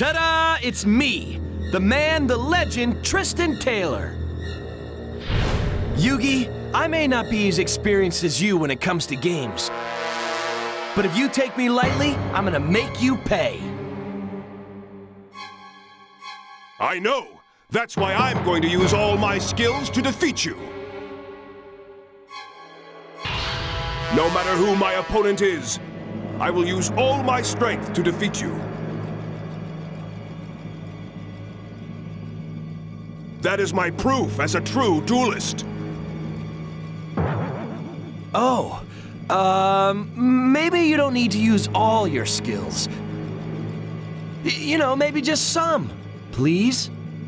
Ta-da! It's me, the man, the legend, Tristan Taylor. Yugi, I may not be as experienced as you when it comes to games, but if you take me lightly, I'm gonna make you pay. I know! That's why I'm going to use all my skills to defeat you! No matter who my opponent is, I will use all my strength to defeat you. That is my proof as a true duelist. Oh, maybe you don't need to use all your skills. You know, maybe just some, please?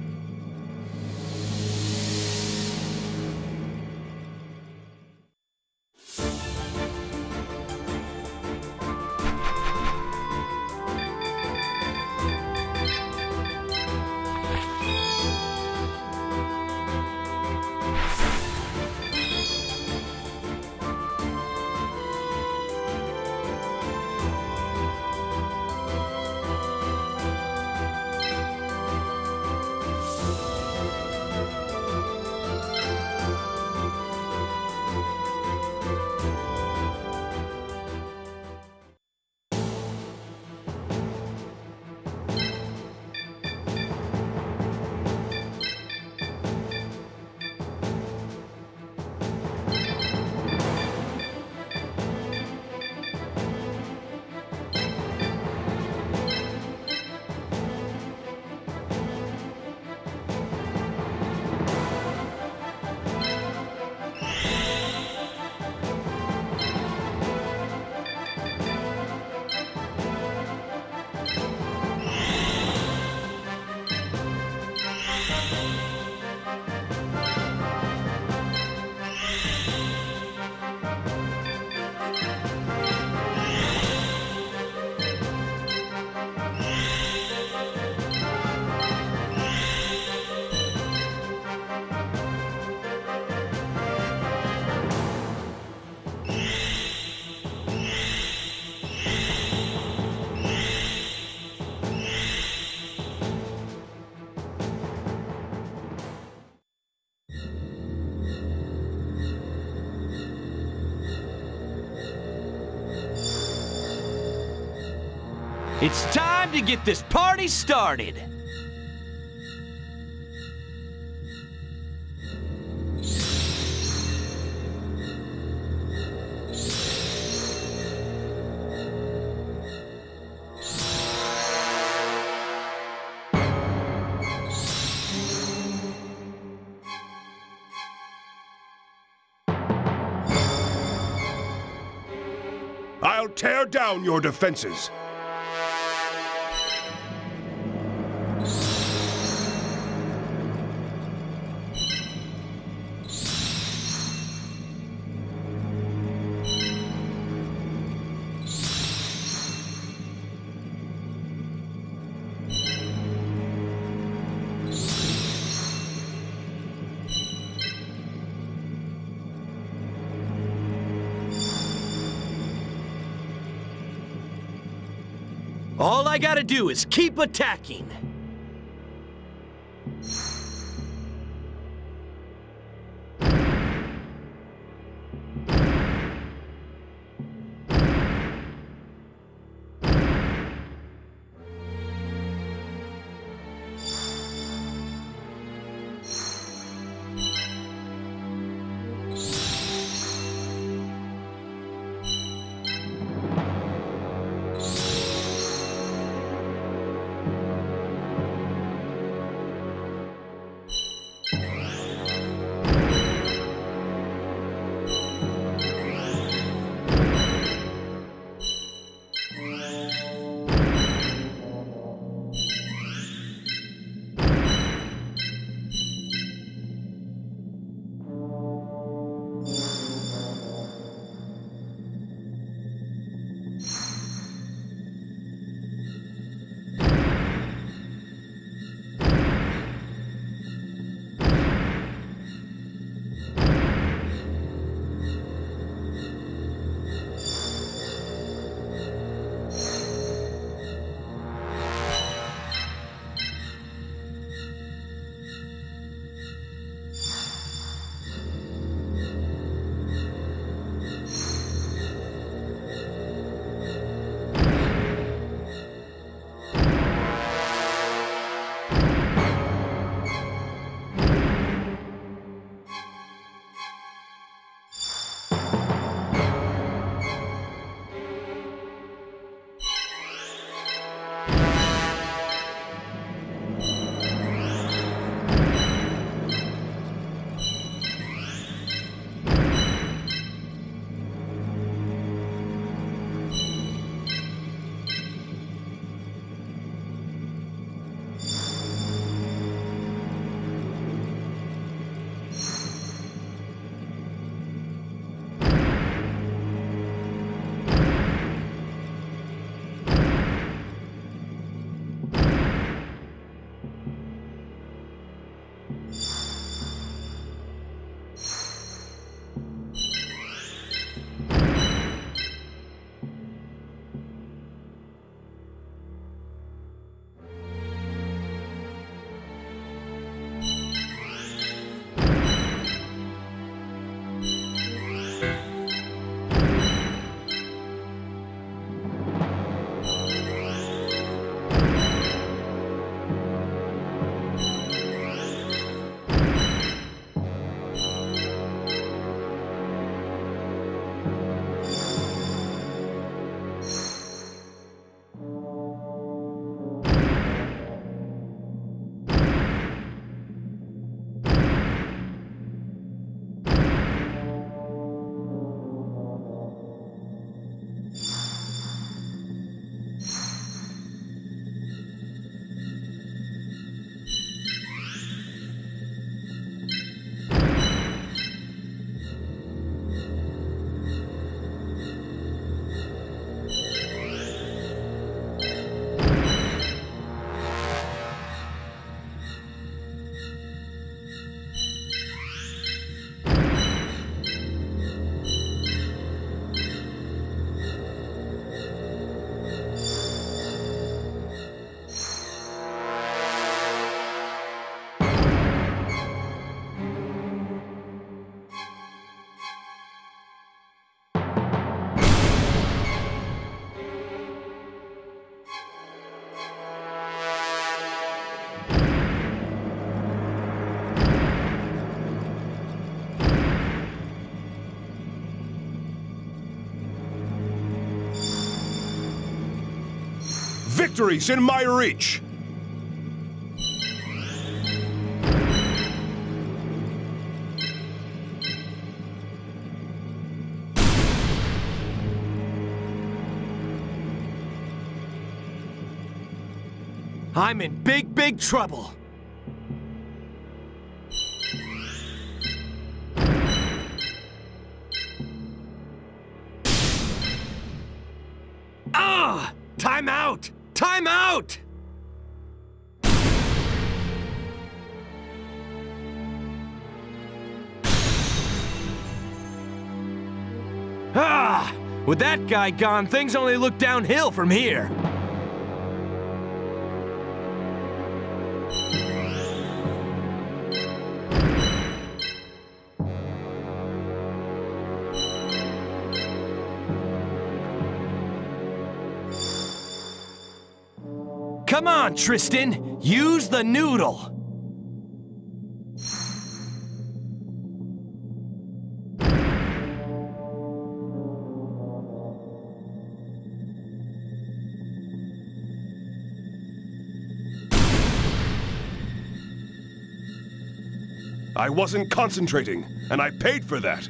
It's time to get this party started! I'll tear down your defenses. All I gotta do is keep attacking. Victory's in my reach! I'm in big, big trouble. Ah! Time out! Time out! Ah! With that guy gone, things only look downhill from here. Come on, Tristan! Use the noodle! I wasn't concentrating, and I paid for that.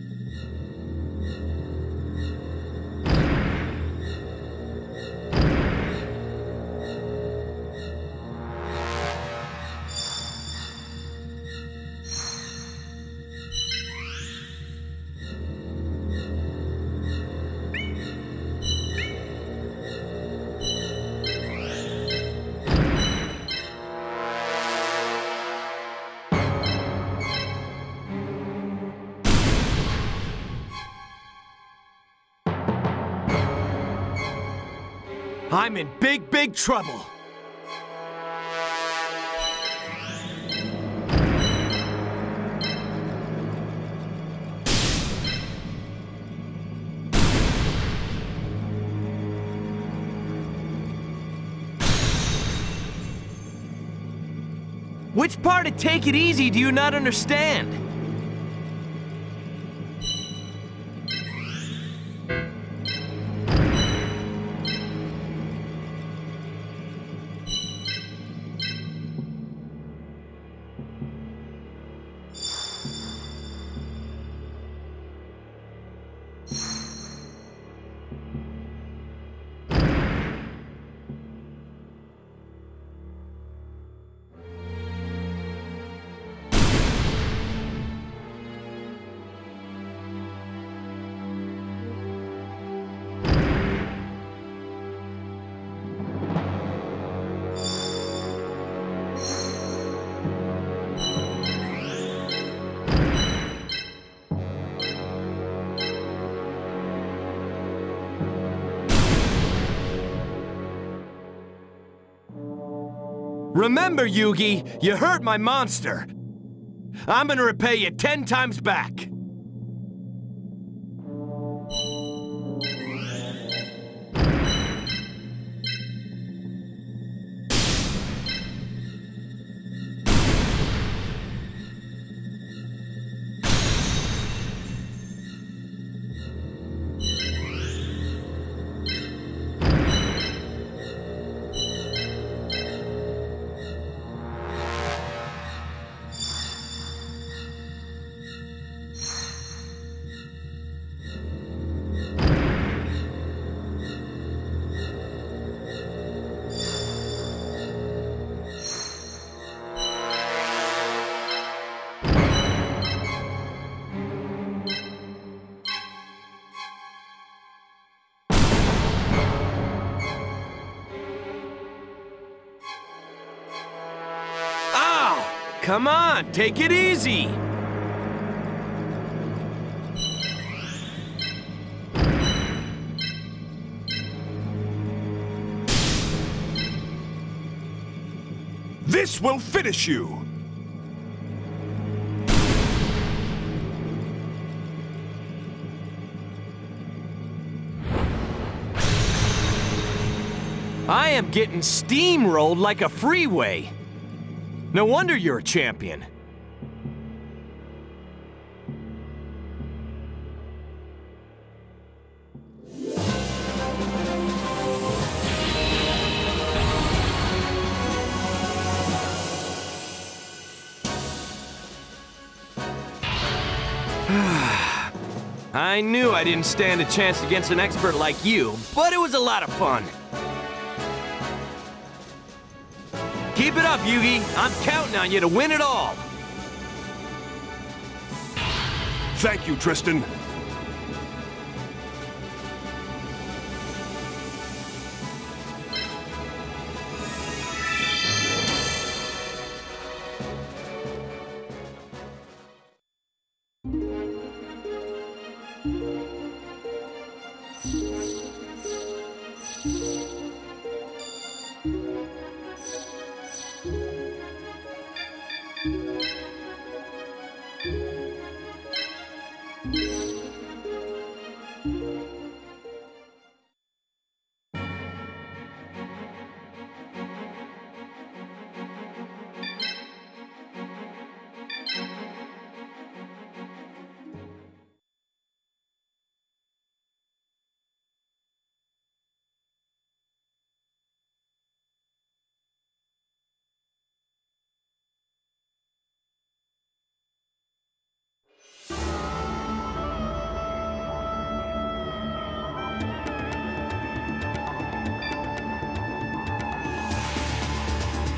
I'm in big, big trouble. Which part of take it easy do you not understand? Remember, Yugi, you hurt my monster. I'm gonna repay you 10 times back. Come on, take it easy! This will finish you! I am getting steamrolled like a freeway. No wonder you're a champion. I knew I didn't stand a chance against an expert like you, but it was a lot of fun. Keep it up, Yugi. I'm counting on you to win it all. Thank you, Tristan.